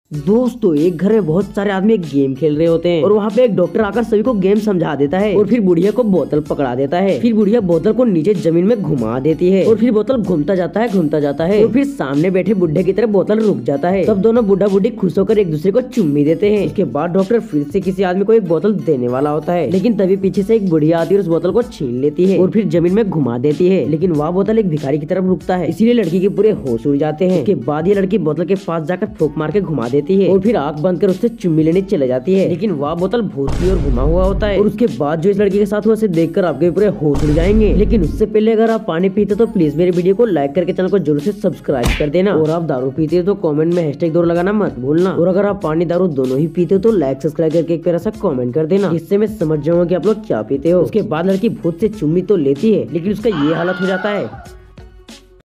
दोस्तों एक घर में बहुत सारे आदमी एक गेम खेल रहे होते हैं और वहाँ पे एक डॉक्टर आकर सभी को गेम समझा देता है और फिर बुढ़िया को बोतल पकड़ा देता है। फिर बुढ़िया बोतल को नीचे जमीन में घुमा देती है और फिर बोतल घूमता जाता है और फिर सामने बैठे बुढ़े की तरह बोतल रुक जाता है। तब दोनों बुढ़ा बुढ़ी खुश होकर एक दूसरे को चुम्मी देते हैं। इसके बाद डॉक्टर फिर से किसी आदमी को एक बोतल देने वाला होता है, लेकिन तभी पीछे से एक बुढ़िया आती है और उस बोतल को छीन लेती है और फिर जमीन में घुमा देती है। लेकिन वह बोतल एक भिखारी की तरफ रुकता है, इसीलिए लड़की के पूरे होश उड़ जाते हैं। इसके बाद ये लड़की बोतल के पास जाकर फूंक मार के घुमा देती है और फिर आंख बंद कर उससे चुम्मी लेने चले जाती है। लेकिन वह बोतल भूत की ओर घुमा हुआ होता है और उसके बाद जो इस लड़की के साथ हुआ उसे देखकर आपके पूरे होश उड़ जाएंगे। लेकिन उससे पहले अगर आप पानी पीते तो प्लीज मेरे वीडियो को लाइक करके चैनल को जरूर से सब्सक्राइब कर देना और आप दारू पीते हो तो कमेंट में #2 लगाना मत भूलना। और अगर आप पानी दारू दोनों ही पीते हो तो लाइक सब्सक्राइब करके एक प्यारा सा कमेंट कर देना, इससे मैं समझ जाऊंगा कि आप लोग क्या पीते हो। उसके बाद लड़की भूत से चुम्मी तो लेती है, लेकिन उसका ये हालत हो जाता है